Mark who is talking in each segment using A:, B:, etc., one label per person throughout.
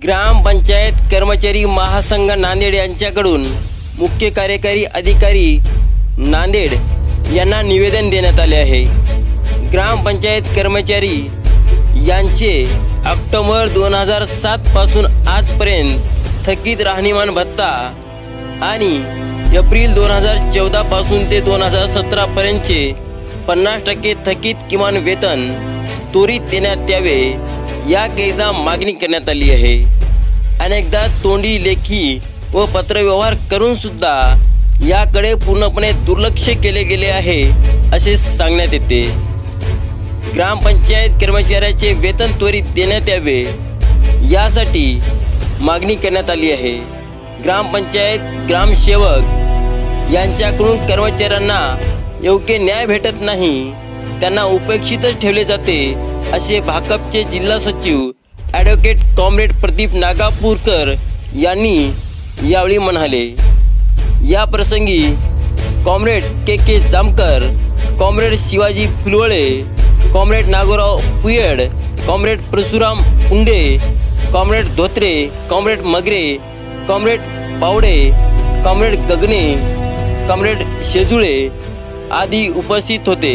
A: ग्रामपंचायत कर्मचारी महासंघ नांदेड यांच्याकडून मुख्य कार्यकारी अधिकारी नांदेड यांना निवेदन देण्यात आले आहे। ग्रामपंचायत कर्मचारी यांचे ऑक्टोबर 2007 पासून आजपर्यंत थकीत राहणीमान भत्ता आणि एप्रिल 2014 पासून ते 2017 पर्यंतचे 50% थकीत किमान वेतन त्वरित देण्यात यावे याकरिता मागणी करण्यात आली आहे। अनेकदा तोंडी लेखी व पत्रव्यवहार करून सुद्धा याकडे पूर्णपणे दुर्लक्ष केले गेले आहे असे सांगण्यात येते। ग्रामपंचायत कर्मचाऱ्याचे वेतन त्वरित देण्यात यावे यासाठी मागणी करण्यात आली आहे। ग्रामपंचायत ग्रामसेवक यांच्याकडून कर्मचाऱ्यांना योग्य न्याय भेटत नाही, त्यांना उपेक्षितच ठेवले जाते असे भाकपचे जिल्हा सचिव ॲडव्होकेट कॉम्रेड प्रदीप नागापूरकर यांनी यावेळी म्हणाले। या प्रसंगी comrade K Jamkar, comrade Shivaji Phulwale, comrade Nagorao Puyad, comrade Parshuram Unde, comrade Dhotre, comrade Magre, comrade Pawde, comrade Gagne, comrade Shejule आदी उपस्थित होते।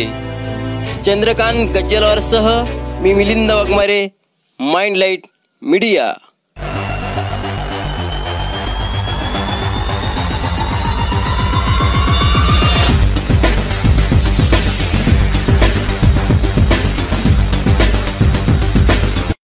A: चंद्रकांत गज्जलवारसह मी मिलिंद वाघमारे, माइंडलाइट मीडिया।